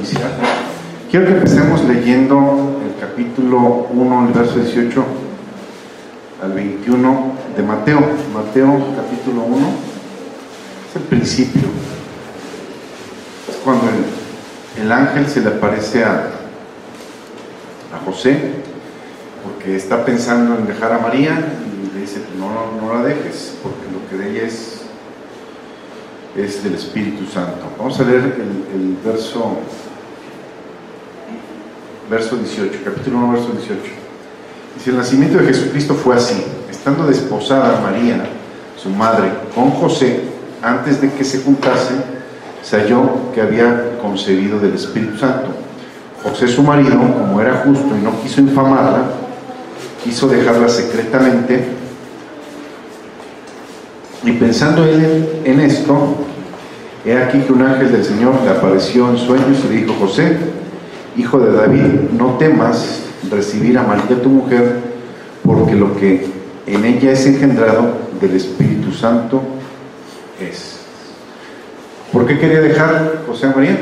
iniciar. Quiero que empecemos leyendo el capítulo 1, el verso 18 al 21 de Mateo. Mateo capítulo 1 es el principio. Es cuando el ángel se le aparece a José, porque está pensando en dejar a María y le dice: no la dejes, porque lo que de ella es del Espíritu Santo. Vamos a leer el verso 18, capítulo 1, verso 18. Dice: el nacimiento de Jesucristo fue así: estando desposada María, su madre, con José, antes de que se juntasen, se halló que había concebido del Espíritu Santo. José, su marido, como era justo y no quiso infamarla, quiso dejarla secretamente. Y pensando él en esto, he aquí que un ángel del Señor le apareció en sueños y le dijo: José, hijo de David, no temas recibir a María tu mujer, porque lo que en ella es engendrado del Espíritu Santo es. ¿Por qué quería dejar José a María?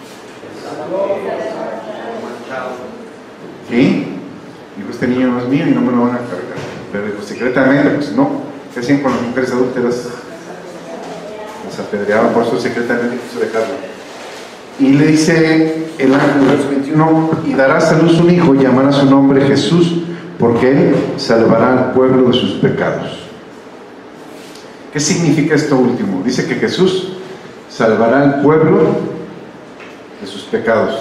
¿Sí? Dijo: este niño no es mío y no me lo van a cargar. Pero dijo: secretamente, pues no. ¿Qué hacían con las mujeres adúlteras? Las apedreaban, por eso secretamente quiso dejarlo. Y le dice el ángel, verso 21: y darás a luz un hijo, y llamará su nombre Jesús, porque él salvará al pueblo de sus pecados. ¿Qué significa esto último? Dice que Jesús salvará al pueblo de sus pecados.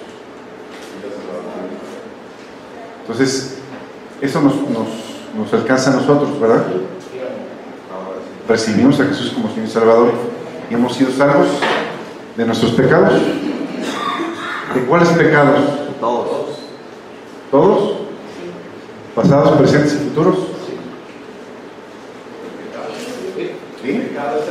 Entonces, eso nos alcanza a nosotros, ¿verdad? Recibimos a Jesús como Señor y Salvador y hemos sido salvos de nuestros pecados. ¿De cuáles pecados? Todos. ¿Todos? ¿Pasados, presentes y futuros? ¿Sí?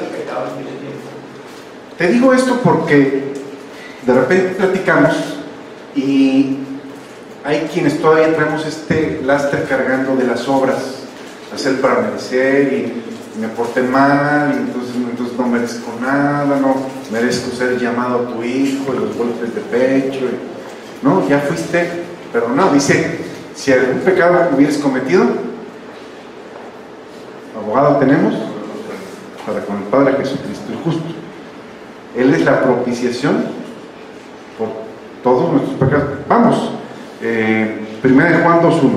Te digo esto porque de repente platicamos y hay quienes todavía traemos este lastre cargando de las obras, hacer para merecer, y me porté mal, y entonces no merezco nada, no merezco ser llamado a tu hijo, y los golpes de pecho, no, ya fuiste perdonado. Dice: si algún pecado hubieras cometido, abogado tenemos para con el Padre Jesucristo el justo. Él es la propiciación por todos nuestros pecados. Vamos, Primera de Juan 2:1.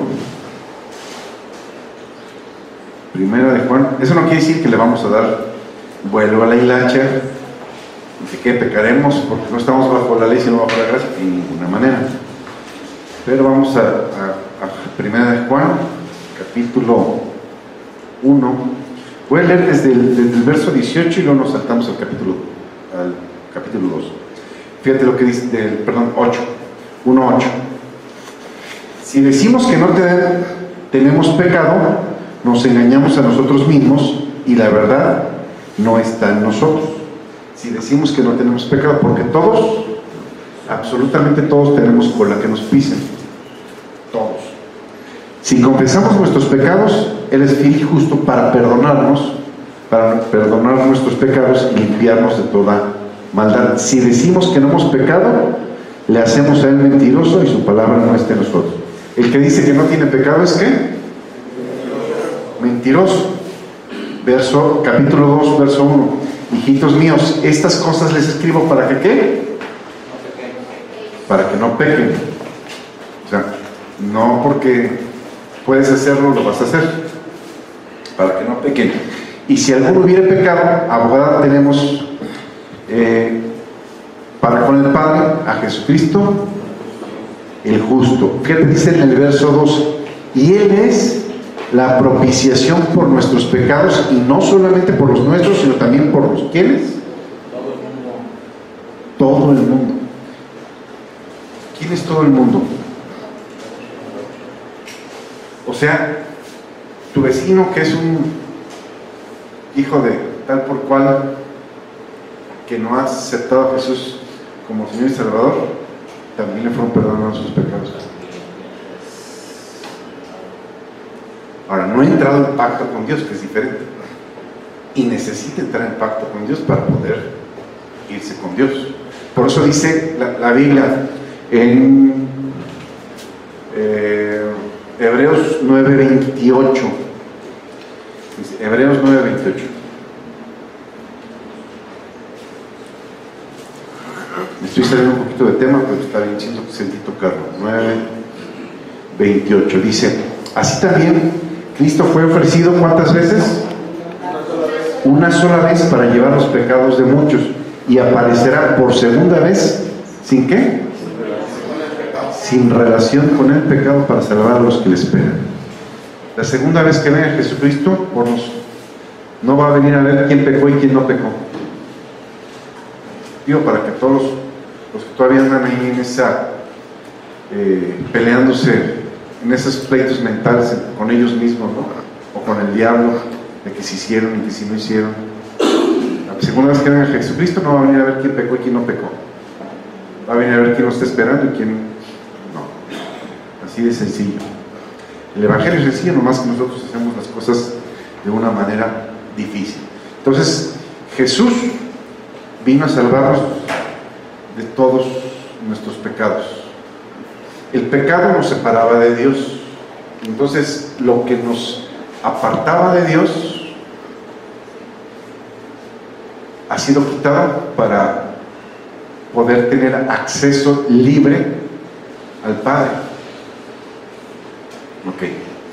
Primera de Juan. Eso no quiere decir que le vamos a dar vuelo a la hilacha y que pecaremos porque no estamos bajo la ley sino bajo la gracia, de ninguna manera. Pero vamos a Primera de Juan, capítulo 1. Voy a leer desde el verso 18 y luego nos saltamos al capítulo 2. Fíjate lo que dice, 8, 1:8. Si decimos que no tenemos pecado, nos engañamos a nosotros mismos y la verdad no está en nosotros. Si decimos que no tenemos pecado, porque todos, absolutamente todos, tenemos cola que nos pisen. Todos. Si confesamos nuestros pecados, Él es fiel y justo para perdonarnos, para perdonar nuestros pecados y limpiarnos de toda maldad. Si decimos que no hemos pecado, le hacemos a Él mentiroso y su palabra no está en nosotros. El que dice que no tiene pecado es ¿qué? Mentiroso. Capítulo 2, verso 1. Hijitos míos, estas cosas les escribo para que ¿qué? Para que no pequen. O sea, no porque puedes hacerlo, lo vas a hacer. Para que no pequen. Y si alguno hubiera pecado, abogado tenemos para con el Padre, a Jesucristo el justo. Fíjate, dice en el verso 2: y Él es la propiciación por nuestros pecados, y no solamente por los nuestros, sino también por los ¿quiénes? Todo el mundo. ¿Quién es todo el mundo? O sea, tu vecino que es un hijo de tal por cual, que no ha aceptado a Jesús como Señor y Salvador, también le fueron perdonados sus pecados. Ahora, no ha entrado en pacto con Dios, que es diferente, y necesita entrar en pacto con Dios para poder irse con Dios. Por eso dice la Biblia en Hebreos 9:28. Dice, Hebreos 9:28. Me estoy saliendo un poquito de tema, pero está bien, siento que sentí tocarlo. 9:28 dice: así también Cristo fue ofrecido ¿cuántas veces? Una sola vez para llevar los pecados de muchos, y aparecerá por segunda vez, ¿sin qué? Sin relación con el pecado, para salvar a los que le esperan. La segunda vez que venga Jesucristo no va a venir a ver quién pecó y quién no pecó. Digo, para que todos los que todavía andan ahí en esa peleándose en esos pleitos mentales con ellos mismos, ¿no? O con el diablo, de que si hicieron y que si no hicieron. La segunda vez que venga Jesucristo no va a venir a ver quién pecó y quién no pecó. Va a venir a ver quién lo está esperando y quién no. Así de sencillo. El Evangelio es sencillo, nomás que nosotros hacemos las cosas de una manera difícil. Entonces, Jesús vino a salvarnos de todos nuestros pecados. El pecado nos separaba de Dios. Entonces, lo que nos apartaba de Dios ha sido quitado para poder tener acceso libre al Padre. Ok.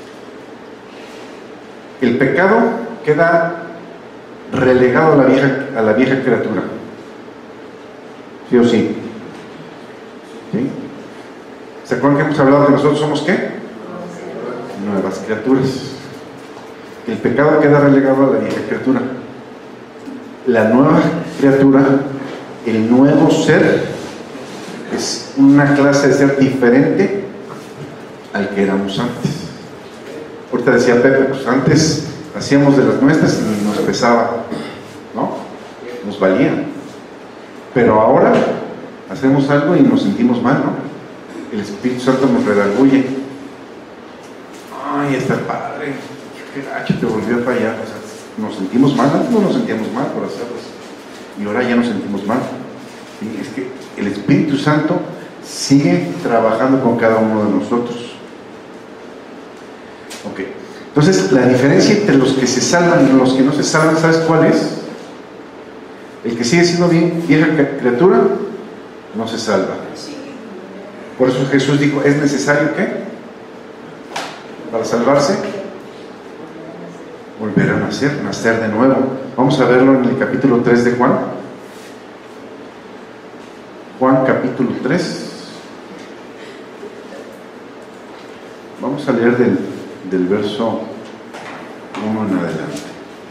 El pecado queda relegado a la vieja criatura. ¿Sí o sí? ¿Sí? ¿Se acuerdan que hemos hablado que nosotros somos qué? Nuevas criaturas. El pecado queda relegado a la vieja criatura. La nueva criatura, el nuevo ser, es una clase de ser diferente al que éramos antes. Ahorita decía Pepe, pues antes hacíamos de las nuestras y nos pesaba, ¿no? Nos valía. Pero ahora hacemos algo y nos sentimos mal, ¿no? El Espíritu Santo nos redarguye. Ay, está padre, qué gacho, te volvió a fallar. O sea, nos sentimos mal, antes no nos sentíamos mal por hacerlo, y ahora ya nos sentimos mal. ¿Sí? Es que el Espíritu Santo sigue trabajando con cada uno de nosotros. Ok, entonces la diferencia entre los que se salvan y los que no se salvan, ¿sabes cuál es? El que sigue siendo vieja criatura no se salva. Por eso Jesús dijo, ¿es necesario qué? Para salvarse, volver a nacer de nuevo. Vamos a verlo en el capítulo 3 de Juan. Juan capítulo 3. Vamos a leer del verso 1 en adelante.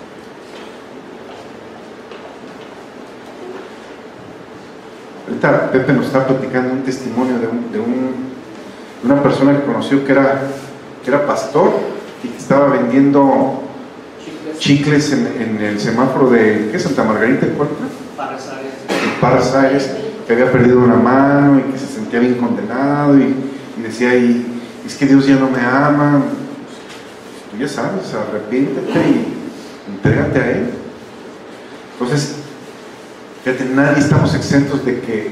Ahorita Pepe nos está platicando un testimonio de una persona que conoció que era pastor y que estaba vendiendo chicles en el semáforo de ¿qué? Santa Margarita, ¿cuál fue? Parras Aires, que había perdido una mano y que se sentía bien condenado y decía, y es que Dios ya no me ama. Pues, tú ya sabes, arrepiéntete y entrégate a Él. Entonces, fíjate, nadie estamos exentos de que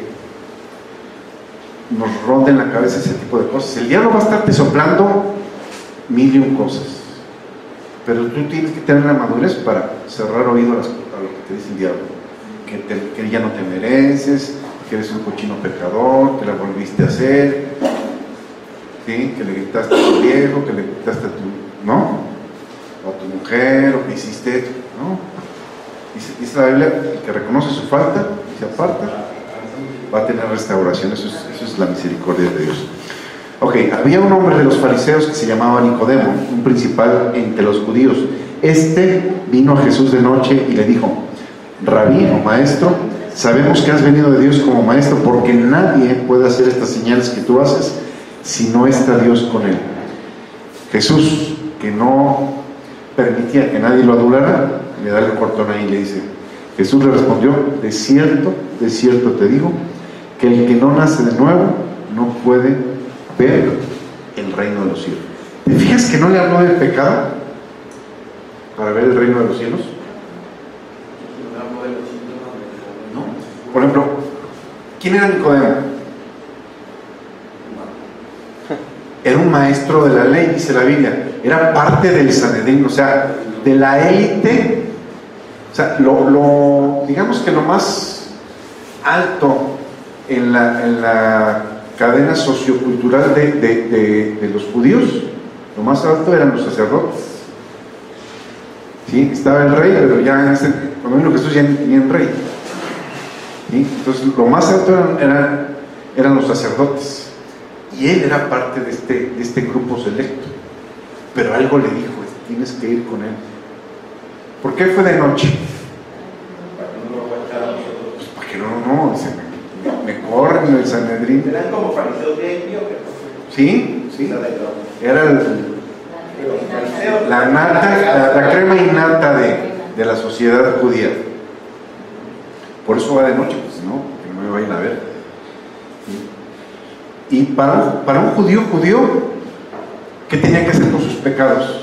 nos ronde en la cabeza ese tipo de cosas. El diablo va a estarte soplando mil y un cosas, pero tú tienes que tener la madurez para cerrar oído a lo que te dice el diablo, que ya no te mereces, que eres un cochino pecador, que la volviste a hacer, ¿sí? Que le gritaste a tu viejo, que le gritaste a tu, ¿no? O a tu mujer, o que hiciste, ¿no? Dice la Biblia, el que reconoce su falta y se aparta va a tener restauración. Eso es la misericordia de Dios. Ok, había un hombre de los fariseos que se llamaba Nicodemo, un principal entre los judíos. Este vino a Jesús de noche y le dijo, Rabí o maestro, sabemos que has venido de Dios como maestro, porque nadie puede hacer estas señales que tú haces si no está Dios con él. Jesús, que no permitía que nadie lo adorara, le da el cortón ahí y le dice, Jesús le respondió, de cierto te digo, que el que no nace de nuevo no puede ver el reino de los cielos. ¿Te fijas que no le habló del pecado para ver el reino de los cielos? No. Por ejemplo, ¿Quién era Nicodemo? Era un maestro de la ley, dice la Biblia. Era parte del Sanedrín, o sea, de la élite. O sea, digamos que lo más alto en la cadena sociocultural de los judíos, lo más alto eran los sacerdotes. ¿Sí? Estaba el rey, pero ya cuando vino Jesús ya ni tenían rey. ¿Sí? Entonces lo más alto eran los sacerdotes, y él era parte de este grupo selecto. Pero algo le dijo: tienes que ir con él. ¿Por qué fue de noche? Pues porque no, dice, me corren el Sanedrín. Eran como fariseos de Sí. Era la nata, la crema innata de la sociedad judía. Por eso va de noche, pues no, que no me vayan a ver. Y para un judío, ¿qué tenía que hacer con sus pecados?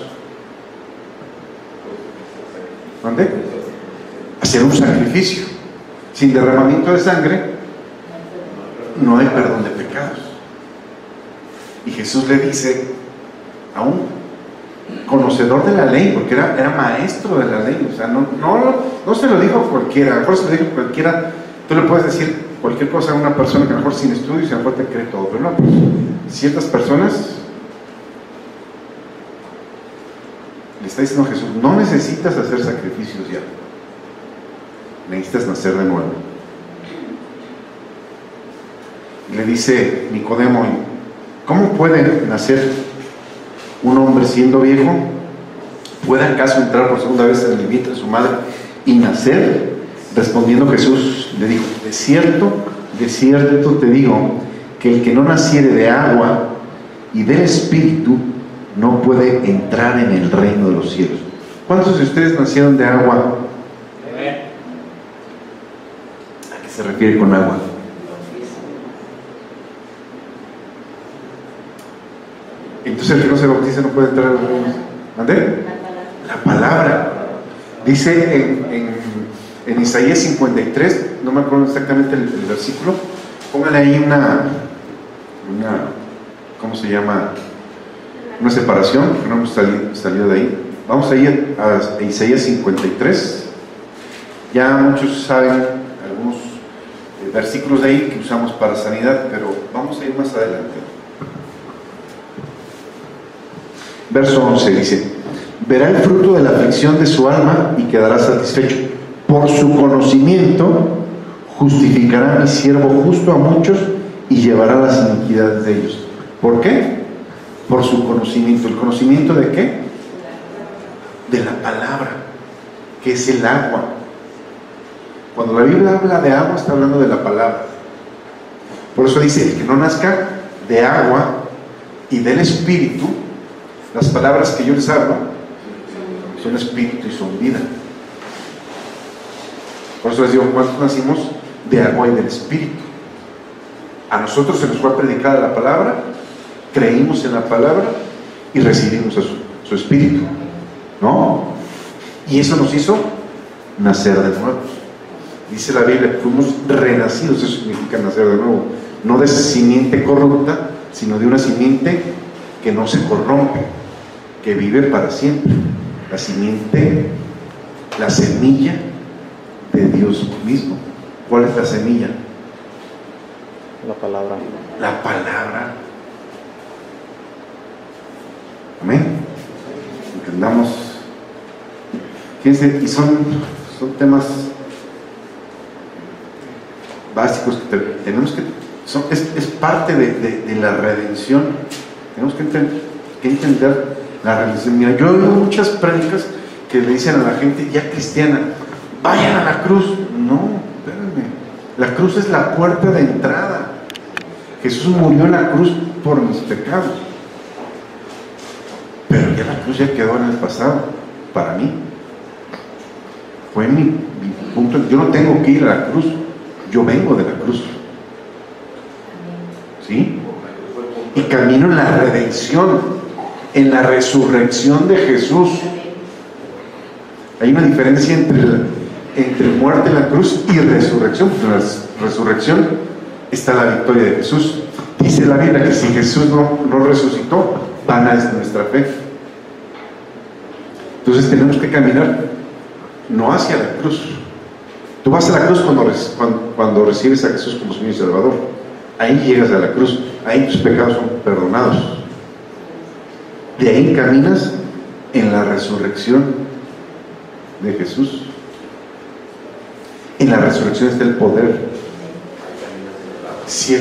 ¿Dónde? Hacer un sacrificio. Sin derramamiento de sangre no hay perdón de pecados. Y Jesús le dice a un conocedor de la ley, porque era maestro de la ley, o sea, no se lo dijo a cualquiera. A lo mejor se lo dijo a cualquiera. Tú le puedes decir cualquier cosa a una persona que a lo mejor sin estudios y a lo mejor te cree todo, pero no, pues, ciertas personas le está diciendo a Jesús: no necesitas hacer sacrificios ya, necesitas nacer de nuevo. Y le dice Nicodemo: ¿cómo puede nacer un hombre siendo viejo? ¿Puede acaso entrar por segunda vez en el vientre de su madre y nacer? Respondiendo Jesús le dijo: de cierto te digo, que el que no naciere de agua y del Espíritu no puede entrar en el reino de los cielos. ¿Cuántos de ustedes nacieron de agua? ¿A qué se refiere con agua? Entonces el que no se bautiza no puede entrar al reino. ¿Ande? La palabra. Dice en Isaías 53, no me acuerdo exactamente el versículo, pónganle ahí una ¿cómo se llama? Una separación, porque no hemos salido de ahí. Vamos a ir a Isaías 53. Ya muchos saben algunos versículos de ahí que usamos para sanidad, pero vamos a ir más adelante. Verso 11 dice: verá el fruto de la aflicción de su alma y quedará satisfecho. Por su conocimiento justificará a mi siervo justo a muchos y llevará las iniquidades de ellos. ¿Por qué? Por su conocimiento. ¿El conocimiento de qué? De la palabra, que es el agua. Cuando la Biblia habla de agua, está hablando de la palabra. Por eso dice: el que no nazca de agua y del Espíritu. Las palabras que yo les hablo son espíritu y son vida. Por eso les digo: ¿cuántos nacimos de agua y del Espíritu? A nosotros se nos fue predicada la palabra, creímos en la palabra y recibimos a su Espíritu, ¿no? Y eso nos hizo nacer de nuevo. Dice la Biblia: fuimos renacidos. Eso significa nacer de nuevo, no de simiente corrupta, sino de una simiente que no se corrompe, que vive para siempre. La simiente, la semilla de Dios mismo. ¿Cuál es la semilla? La palabra. La palabra. Amén. Entendamos. Fíjense, y son temas básicos que tenemos que... es parte de la redención. Tenemos que entender la redención. Mira, yo he oído muchas prédicas que le dicen a la gente ya cristiana: vayan a la cruz. No, espérenme. La cruz es la puerta de entrada. Jesús murió en la cruz por mis pecados. Pero ya la cruz ya quedó en el pasado. Para mí. Fue mi punto. Yo no tengo que ir a la cruz. Yo vengo de la cruz. ¿Sí? Y camino en la redención, en la resurrección de Jesús. Hay una diferencia entre muerte en la cruz y resurrección. La resurrección está la victoria de Jesús. Dice la Biblia que si Jesús no resucitó, vana es nuestra fe. Entonces tenemos que caminar no hacia la cruz. Tú vas a la cruz cuando recibes a Jesús como Señor y Salvador. Ahí llegas a la cruz, ahí tus pecados son perdonados. De ahí caminas en la resurrección de Jesús. En la resurrección está el poder. Si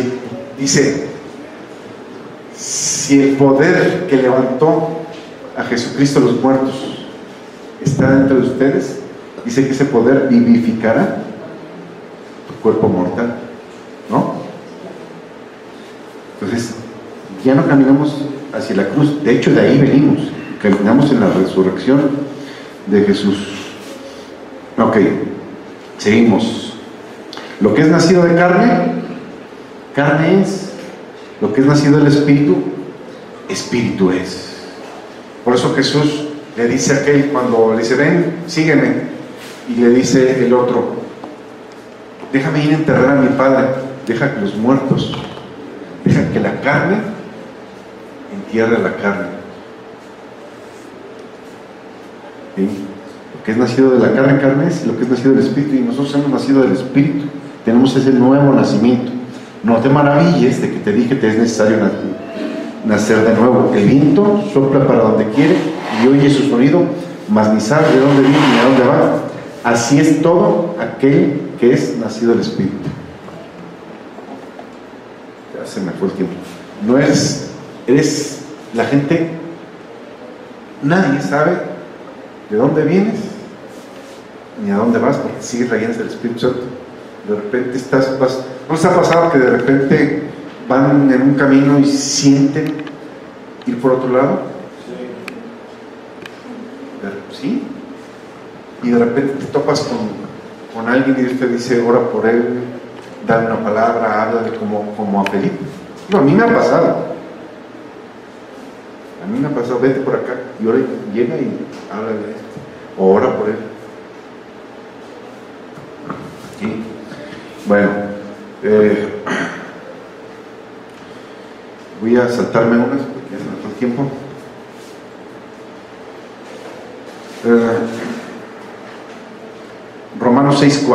el poder que levantó a Jesucristo de los muertos está dentro de ustedes, dice que ese poder vivificará tu cuerpo mortal, ¿no? Entonces, ya no caminamos hacia la cruz, de hecho de ahí venimos, caminamos en la resurrección de Jesús. Ok, seguimos. Lo que es nacido de carne, carne es. Lo que es nacido del Espíritu, Espíritu es. Por eso Jesús le dice a aquel, cuando le dice, ven, sígueme, y le dice el otro, déjame ir a enterrar a mi padre, deja que los muertos, deja que la carne entierre la carne. ¿Sí? Lo que es nacido de la carne, carne es, y lo que es nacido del Espíritu, y nosotros hemos nacido del Espíritu, tenemos ese nuevo nacimiento. No te maravilles de que te dije que te es necesario nacer de nuevo. El viento sopla para donde quiere y oye su sonido, mas ni sabe de dónde viene ni a dónde va. Así es todo aquel que es nacido del Espíritu. Ya se me fue el tiempo. No eres la gente, nadie sabe de dónde vienes ni a dónde vas, porque sigues rayando del Espíritu Santo. De repente ¿no les ha pasado que de repente van en un camino y sienten ir por otro lado? ¿Sí? Y de repente te topas con alguien y Dios te dice, ora por él, dale una palabra, háblale como a Felipe. No, a mí me ha pasado. Vete por acá, y ora, llega y háblale de esto, o ora por él. ¿Sí? Bueno, voy a saltarme unas porque ya se me fue el tiempo. Romanos 6:4.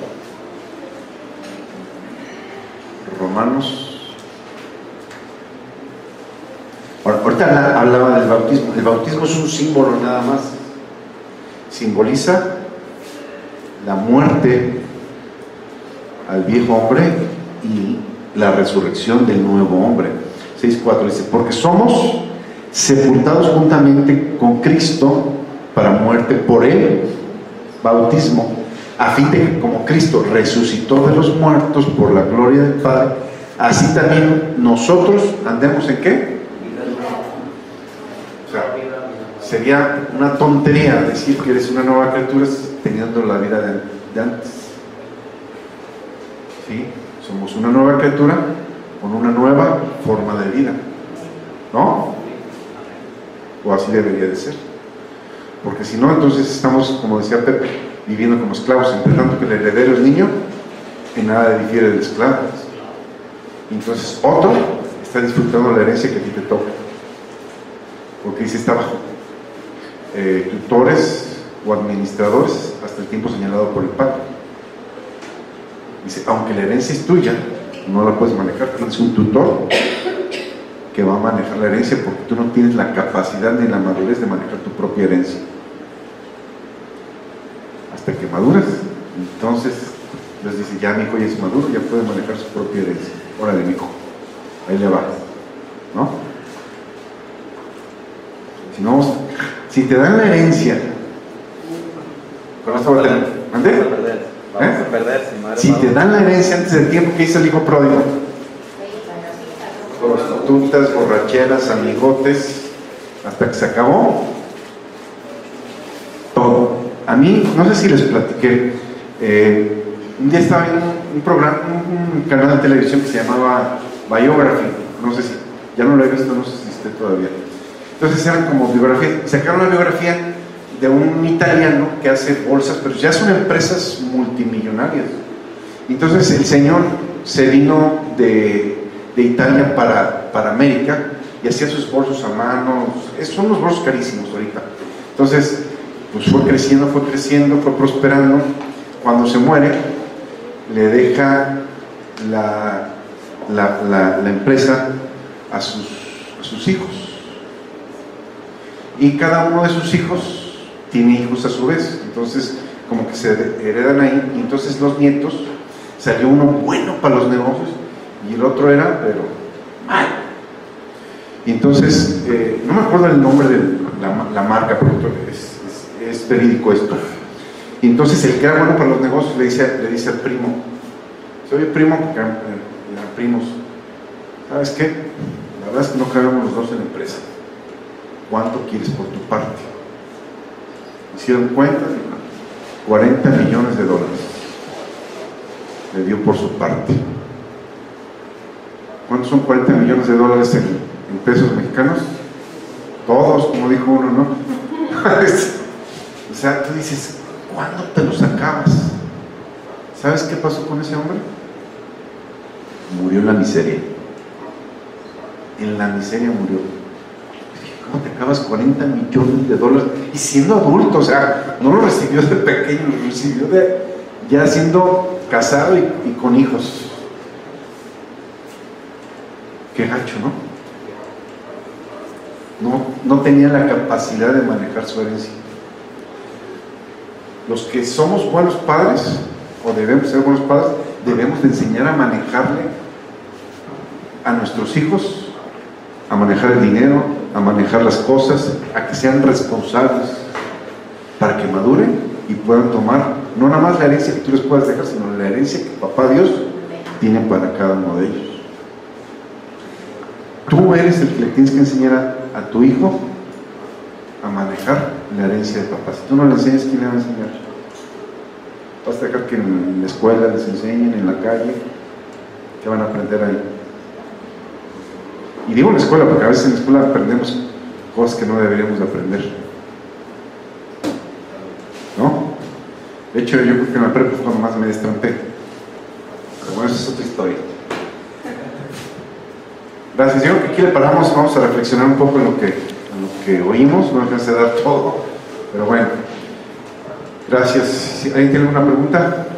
Ahorita hablaba del bautismo. El bautismo es un símbolo nada más. Simboliza la muerte al viejo hombre y la resurrección del nuevo hombre. 6:4 dice, porque somos sepultados juntamente con Cristo para muerte por el bautismo, a fin de que como Cristo resucitó de los muertos por la gloria del Padre, así también nosotros andemos en ¿qué? O sea, sería una tontería decir que eres una nueva criatura teniendo la vida de antes. ¿Sí? Somos una nueva criatura con una nueva forma de vida, ¿no? O así debería de ser, porque si no, entonces estamos, como decía Pepe, viviendo como esclavos, entre tanto que el heredero es niño, en nada difiere del esclavo. Entonces otro está disfrutando la herencia que a ti te toca, porque dice, está bajo tutores o administradores hasta el tiempo señalado por el Padre. Dice, aunque la herencia es tuya, no la puedes manejar, tienes un tutor que va a manejar la herencia, porque tú no tienes la capacidad ni la madurez de manejar tu propia herencia. Hasta que maduras, entonces Dios dice, ya mi hijo ya es maduro, ya puede manejar su propia herencia. Órale, mi hijo, ahí le va, ¿no? Si te dan la herencia, vamos a perder. ¿Ande? Vamos a perder, si te dan la herencia antes del tiempo, ¿qué hizo el hijo pródigo? Prostitutas, borracheras, amigotes, hasta que se acabó todo. A mí, no sé si les platiqué, un día estaba viendo un programa, un canal de televisión que se llamaba Biography, no sé si, ya no lo he visto, no sé si esté todavía. Entonces eran como biografías, sacaron la biografía de un italiano que hace bolsas, pero ya son empresas multimillonarias. Entonces el señor se vino de Italia para América y hacía sus bolsos a mano. Son unos bolsos carísimos ahorita. Entonces, pues fue creciendo, fue prosperando. Cuando se muere, le deja la empresa a sus hijos. Y cada uno de sus hijos tiene hijos a su vez. Entonces, como que se heredan ahí. Y entonces los nietos, salió uno bueno para los negocios y el otro era, pero mal. Y entonces, no me acuerdo el nombre de la marca, pero es verídico esto. Y entonces el que era bueno para los negocios le dice al primo: oye primo, porque eran primos, ¿sabes qué? La verdad es que no cabemos los dos en la empresa. ¿Cuánto quieres por tu parte? Hicieron cuenta, $40 millones le dio por su parte. ¿Cuántos son $40 millones en pesos mexicanos? Todos, como dijo uno, ¿no? O sea, tú dices, ¿cuándo te los acabas? ¿Sabes qué pasó con ese hombre? Murió en la miseria. En la miseria murió. ¿Cómo te acabas $40 millones? Y siendo adulto, o sea, no lo recibió de pequeño, lo recibió ya siendo casado y con hijos. Qué gacho, ¿no? No tenía la capacidad de manejar su herencia. Los que somos buenos padres, o debemos ser buenos padres, debemos de enseñar a manejarle a nuestros hijos, a manejar el dinero, a manejar las cosas, a que sean responsables, para que maduren y puedan tomar no nada más la herencia que tú les puedas dejar, sino la herencia que Papá Dios tiene para cada uno de ellos. Tú eres el que le tienes que enseñar a tu hijo a manejar la herencia de papá. Si tú no le enseñas, ¿quién le va a enseñar? Vas a dejar que en la escuela les enseñen, en la calle. ¿Qué van a aprender ahí? Y digo en la escuela porque a veces en la escuela aprendemos cosas que no deberíamos de aprender, ¿no? De hecho, yo creo que en la prepa fue cuando más me destrampé, pero bueno, esa es otra historia. Gracias. Yo creo que aquí le paramos. Vamos a reflexionar un poco en lo que oímos. No alcancé a dar todo, pero bueno, gracias. ¿Alguien tiene alguna pregunta?